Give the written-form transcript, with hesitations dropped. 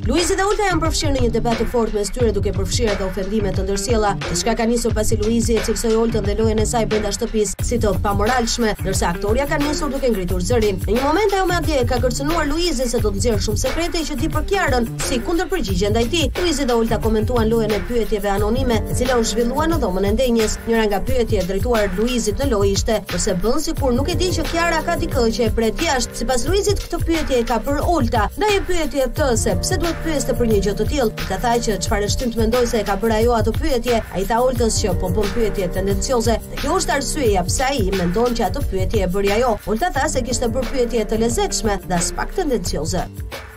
Luizi dhe Olta janë përfshirë në një debat të fortë mes tyre duke përfshirë edhe ofendime të ndërsjella. Diçka ka nisur pasi Luizi e cilësoi Oltën dhe lojën e saj brenda shtëpisë si të pamoralshme, ndërsa aktoria ka nisur duke ngritur zërin. Në një moment ajo madje ka kërcënuar Luizin se do të nxjerrë shumë sekrete që di për Kiarën, si kundërpërgjigje ndaj tij. Luizi dhe Olta komentuan lojën e pyetjeve anonime, e cila u zhvillua në dhomën e ndenjës. Njëra nga pyetjet drejtuar Luizit në lojë ishte përse bën sikur nuk e di që Kiara ka dikë që e pret jashtë. Sipas Luizit, këtë pyetje e ka për Olta. Ndaj pyetjes të se pse duhet pyeste për një gjë të tillë, ka thënë që çfarë shtym të mendoj se e ka bërë ajo atë pyetje. Ai tha Oltës që po bën pyetje tendencioze. Kjo është arsyeja pse ai mendon që atë pyetje e bëri ajo. Olta tha se kishte bërë pyetje të lezetshme dhe as pak tendencioze.